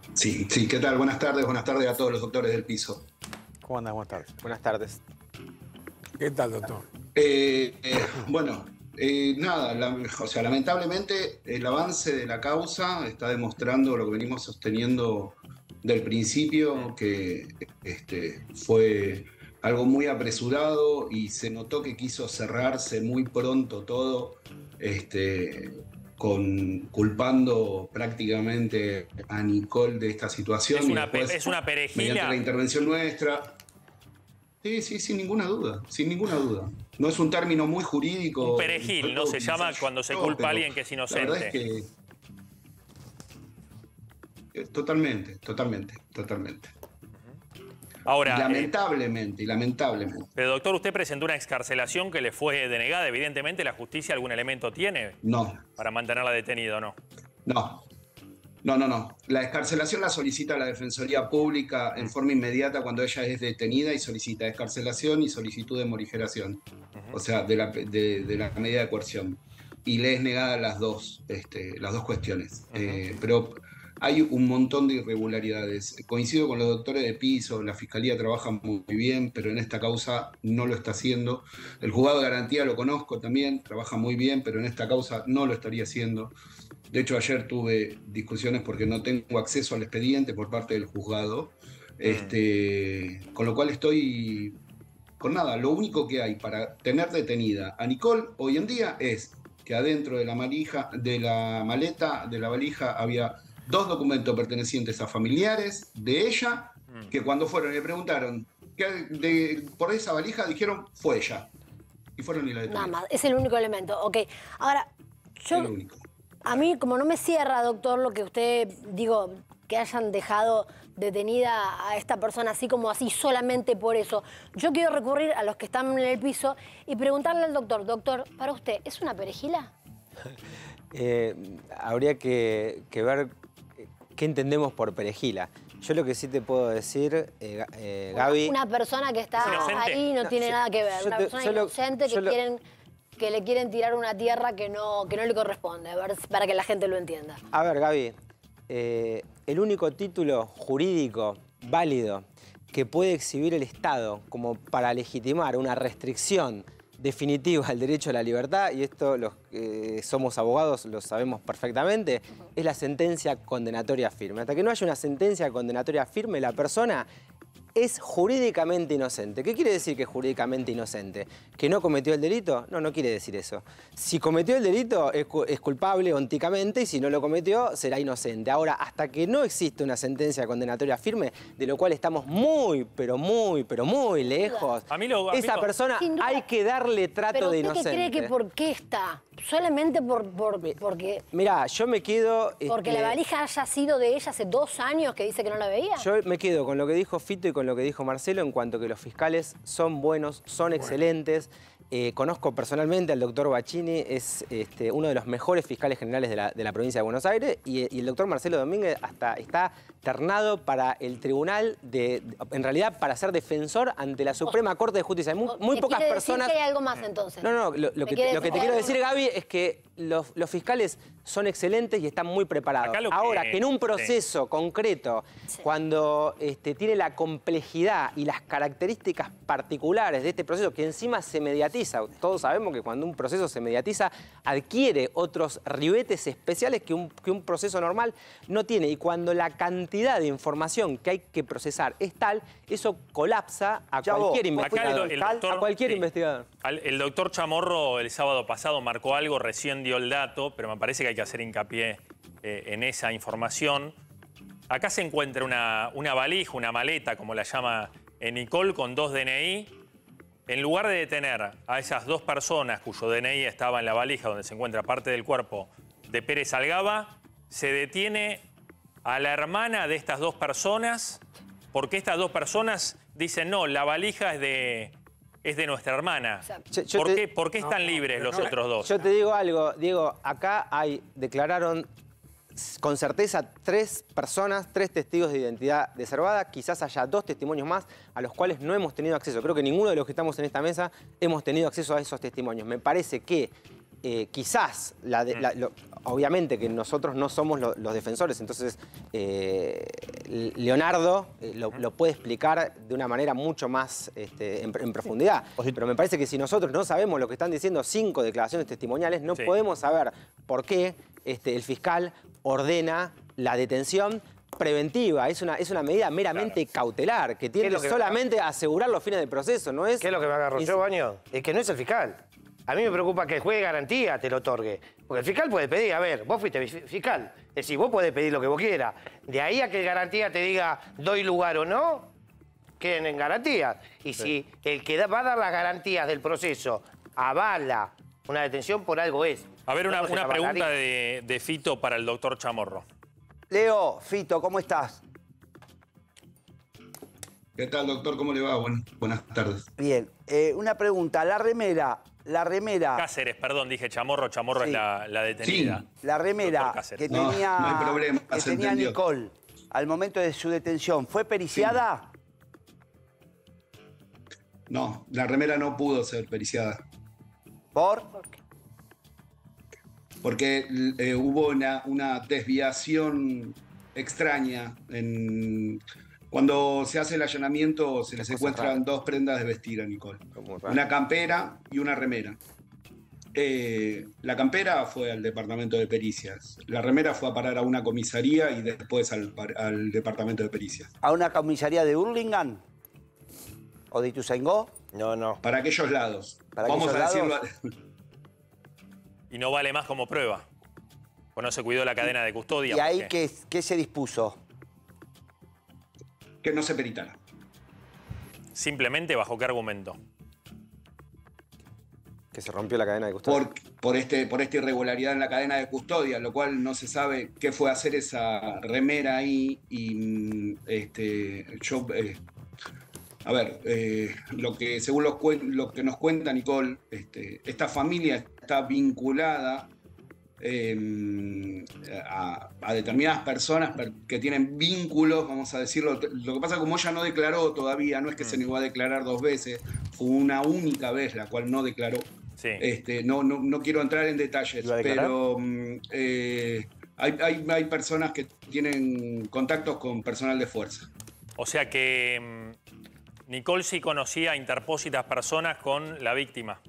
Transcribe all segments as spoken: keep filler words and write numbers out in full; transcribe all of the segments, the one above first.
Sí, sí, ¿qué tal? Buenas tardes, buenas tardes a todos los doctores del piso. ¿Cómo andas? Buenas tardes. Buenas tardes. ¿Qué tal, doctor? Eh, eh, bueno, eh, nada, la- o sea, lamentablemente el avance de la causa está demostrando lo que venimos sosteniendo del principio, que este, fue algo muy apresurado y se notó que quiso cerrarse muy pronto todo, este, con, culpando prácticamente a Nicole de esta situación Es y una, pe- después, es una mediante la perejila. intervención nuestra. Sí, sí, sin ninguna duda, sin ninguna duda. No es un término muy jurídico. Un perejil, ¿no? Se llama Yo, cuando se culpa a pero alguien que es La verdad es inocente. que eh, totalmente, totalmente, totalmente. Ahora, Y eh, lamentablemente, y lamentablemente. pero doctor, usted presentó una excarcelación que le fue denegada. Evidentemente, ¿la justicia algún elemento tiene No, para mantenerla detenida o no? no, no, no, no. La excarcelación la solicita la Defensoría Pública en forma inmediata cuando ella es detenida y solicita excarcelación y solicitud de morigeración. O sea, de la, de, de la medida de coerción. Y le es negada las dos, este, las dos cuestiones. Ujú. Eh, pero hay un montón de irregularidades. Coincido con los doctores de piso, la Fiscalía trabaja muy bien, pero en esta causa no lo está haciendo. El juzgado de garantía lo conozco también, trabaja muy bien, pero en esta causa no lo estaría haciendo. De hecho, ayer tuve discusiones porque no tengo acceso al expediente por parte del juzgado. Este, con lo cual estoy con nada. Lo único que hay para tener detenida a Nicole hoy en día es que adentro de la, malija, de la maleta, de la valija, había dos documentos pertenecientes a familiares de ella, que cuando fueron y le preguntaron qué de, por esa valija, dijeron fue ella. Y fueron y la Nada detuvieron. más, es el único elemento. Ok, ahora, yo, Es lo único. a mí como no me cierra, doctor, lo que usted, digo, que hayan dejado detenida a esta persona así como así, solamente por eso. Yo quiero recurrir a los que están en el piso y preguntarle al doctor, doctor, para usted, ¿es una perejila? Eh, habría que, que ver qué entendemos por perejila. Yo lo que sí te puedo decir, eh, eh, Gaby... Una persona que está ¿Es inocente? ahí no tiene yo- nada que ver. yo Una te- persona yo lo- inocente yo que, lo- quieren, que le quieren tirar una tierra que no, que no le corresponde, a ver, para que la gente lo entienda. A ver, Gaby, eh, el único título jurídico válido que puede exhibir el Estado como para legitimar una restricción definitiva al derecho a la libertad, y esto los que somos abogados lo sabemos perfectamente, es la sentencia condenatoria firme. Hasta que no haya una sentencia condenatoria firme, la persona es jurídicamente inocente. ¿Qué quiere decir que es jurídicamente inocente? ¿Que no cometió el delito? No, no quiere decir eso. Si cometió el delito es, cu es culpable onticamente y si no lo cometió será inocente. Ahora, hasta que no existe una sentencia condenatoria firme, de lo cual estamos muy, pero muy, pero muy lejos, A mí lo- a mí esa lo- persona Sin duda. hay que darle trato Pero de usted inocente. qué cree que por qué está, solamente por, por porque, Mirá, yo me quedo... porque este, la valija haya sido de ella hace dos años que dice que no la veía. Yo me quedo con lo que dijo Fito y con lo que dijo Marcelo en cuanto que los fiscales son buenos, son excelentes. Eh, conozco personalmente al doctor Bacchini, es este, uno de los mejores fiscales generales de la, de la provincia de Buenos Aires, y, y el doctor Marcelo Domínguez hasta está ternado para el tribunal, de, de- en realidad para ser defensor ante la Suprema Corte de Justicia. Hay muy, muy ¿Me pocas quiere decir personas... que hay algo más entonces? No, no, lo, lo ¿Me que, quiere lo que te decir quiero algo decir, más? Gaby, es que los, los fiscales son excelentes y están muy preparados. Acá lo que- Ahora, que en un sí. proceso concreto, Sí. cuando este, tiene la complejidad y las características particulares de este proceso, que encima se mediatiza, todos sabemos que cuando un proceso se mediatiza, adquiere otros ribetes especiales que un, que un proceso normal no tiene. Y cuando la cantidad de información que hay que procesar es tal, eso colapsa a Ya vos, cualquier Acá investigador. el, el doctor, a cualquier sí. investigador. Al- El doctor Chamorro el sábado pasado marcó algo, recién dio el dato, pero me parece que hay que hacer hincapié eh, en esa información. Acá se encuentra una, una valija, una maleta, como la llama eh, Nicole, con dos D N I. En lugar de detener a esas dos personas cuyo D N I estaba en la valija donde se encuentra parte del cuerpo de Pérez Algaba, se detiene a la hermana de estas dos personas, porque estas dos personas dicen, no, la valija es de, es de nuestra hermana. Yo- yo ¿Por, te- qué, ¿Por qué están libres los otros dos? Yo te digo algo, Diego, acá hay, declararon con certeza tres personas, tres testigos de identidad deservada, quizás haya dos testimonios más a los cuales no hemos tenido acceso. Creo que ninguno de los que estamos en esta mesa hemos tenido acceso a esos testimonios. Me parece que eh, quizás, la de, la, lo, obviamente que nosotros no somos lo, los defensores, entonces eh, Leonardo eh, lo, lo puede explicar de una manera mucho más este, en, en profundidad. Pero me parece que si nosotros no sabemos lo que están diciendo cinco declaraciones testimoniales, no sí. podemos saber por qué este, el fiscal ordena la detención preventiva. Es una, es una medida meramente claro. cautelar, que tiene que solamente me... asegurar los fines del proceso, ¿no es? ¿Qué es lo que me agarró yo, Baño? Es que no es el fiscal. A mí me preocupa que el juez de garantía te lo otorgue. Porque el fiscal puede pedir, a ver, vos fuiste fiscal. Es decir, vos podés pedir lo que vos quieras. De ahí a que el garantía te diga doy lugar o no, queden en garantías. Y sí. si el que va a dar las garantías del proceso avala una detención, por algo es. A ver, una, una pregunta de, de Fito para el doctor Chamorro. Leo, Fito, ¿cómo estás? ¿Qué tal, doctor? ¿Cómo le va? Buenas, buenas tardes. Bien. Eh, una pregunta. La remera, la remera... Cáceres, perdón, dije Chamorro. Chamorro sí. es la, la detenida. Sí. La remera que tenía, no, no hay problema, que tenía Nicole al momento de su detención, ¿fue periciada? Sí. No, la remera no pudo ser periciada. ¿Por? Porque eh, hubo una, una desviación extraña. En, cuando se hace el allanamiento se le secuestran dos prendas de vestir a Nicole. Una campera y una remera. Eh, la campera fue al departamento de pericias. La remera fue a parar a una comisaría y después al, al departamento de pericias. ¿A una comisaría de Hurlingham? ¿O de Ituzaingó? No, no. Para aquellos lados. ¿Para Vamos aquellos a decirlo. lados? Y no vale más como prueba. Pues no se cuidó la cadena de custodia. ¿Y ahí qué, qué se dispuso? Que no se peritara. Simplemente, ¿bajo qué argumento? Que se rompió la cadena de custodia. Por, por, este, por esta irregularidad en la cadena de custodia, lo cual no se sabe qué fue hacer esa remera ahí. Y este, yo... Eh, A ver, eh, lo que según los, lo que nos cuenta Nicole, este, esta familia está vinculada eh, a, a determinadas personas que tienen vínculos, vamos a decirlo. Lo que pasa como ella no declaró todavía, no es que se negó a declarar dos veces, fue una única vez la cual no declaró. Sí. Este, no, no, no quiero entrar en detalles, pero eh, hay, hay, hay personas que tienen contactos con personal de fuerza. O sea que... Nicole sí conocía a interpósitas personas con la víctima.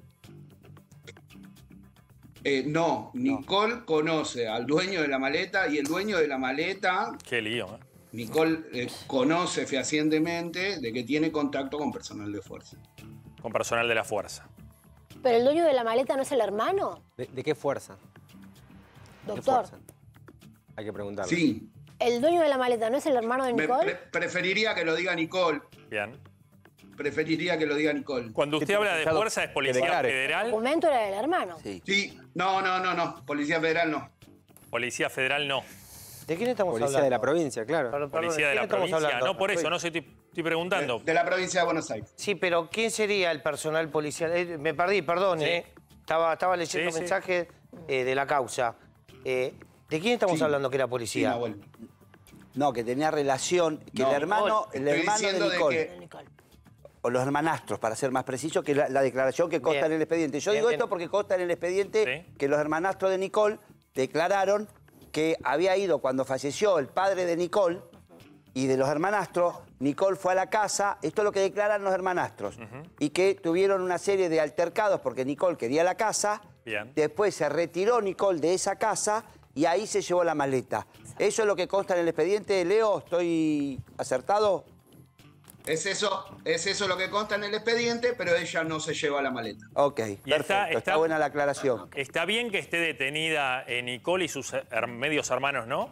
Eh, no, Nicole no. conoce al dueño de la maleta y el dueño de la maleta... Qué lío, ¿eh? Nicole eh, conoce fehacientemente de que tiene contacto con personal de fuerza. Con personal de la fuerza. ¿Pero el dueño de la maleta no es el hermano? ¿De, de qué fuerza? Doctor. ¿Qué fuerza? Hay que preguntarle. Sí. ¿El dueño de la maleta no es el hermano de Nicole? Me pre preferiría que lo diga Nicole. Bien. Preferiría que lo diga Nicole. Cuando usted habla de fuerza, ¿es Policía Federal? El documento era del hermano. Sí. Sí. No, no, no, no. Policía Federal no. Policía Federal no. ¿De quién estamos Policía hablando? de la provincia, claro. Perdón, perdón, Policía de la provincia. hablando? No, por eso, no sé, estoy, estoy preguntando. De, de la provincia de Buenos Aires. Sí, pero ¿quién sería el personal policial? Eh, me perdí, perdón, Sí. eh. Estaba, estaba leyendo Sí, sí. mensajes eh, de la causa. Eh, ¿De quién estamos Sí. hablando que era Sí, policía? Nahuel. No, que tenía relación, que No, el hermano, el estoy hermano de diciendo de Nicole, que- De Nicole. o los hermanastros, para ser más preciso, que la, la declaración que consta Bien. en el expediente. Yo Bien, digo bien. esto porque consta en el expediente Sí. que los hermanastros de Nicole declararon que había ido cuando falleció el padre de Nicole y de los hermanastros, Nicole fue a la casa, esto es lo que declaran los hermanastros, y que tuvieron una serie de altercados porque Nicole quería la casa, Bien. después se retiró Nicole de esa casa y ahí se llevó la maleta. ¿Eso es lo que consta en el expediente, Leo? ¿Estoy acertado? Es eso, es eso lo que consta en el expediente, pero ella no se lleva la maleta. Ok, Y perfecto, está- está, está- buena la aclaración. ¿Está bien que esté detenida eh, Nicole y sus her- medios hermanos, no?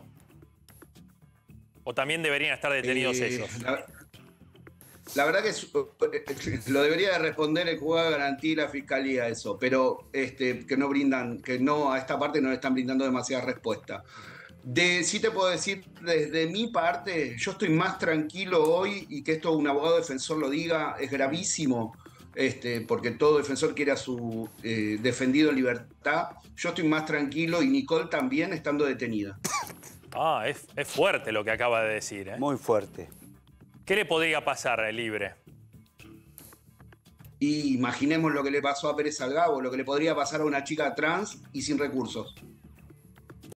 ¿O también deberían estar detenidos Eh, ellos? La, la verdad que es- lo debería de responder el juzgado de garantía y la fiscalía eso, pero este, que no brindan, que no a esta parte no le están brindando demasiada respuesta. De, sí te puedo decir, desde mi parte, yo estoy más tranquilo hoy y que esto un abogado defensor lo diga, es gravísimo, este, porque todo defensor quiere a su eh, defendido en libertad. Yo estoy más tranquilo y Nicole también estando detenida. Ah, es, es fuerte lo que acaba de decir, ¿eh? Muy fuerte. ¿Qué le podría pasar eh, libre? Y imaginemos lo que le pasó a Pérez Salgado, lo que le podría pasar a una chica trans y sin recursos.